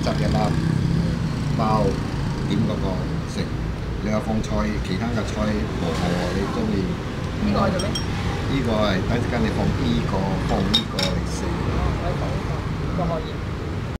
汁嘅啦，包點嗰個食。你有放菜，其他嘅菜無後喎，你中意。 呢個係做咩？ 呢個係等陣間你放呢個